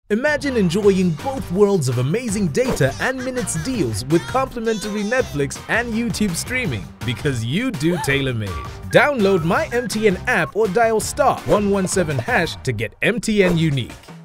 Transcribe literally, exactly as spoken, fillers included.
Imagine enjoying both worlds of amazing data and minutes deals with complimentary Netflix and YouTube streaming, because you do tailor-made. Download my M T N app or dial star one one seven hash to get M T N UniK.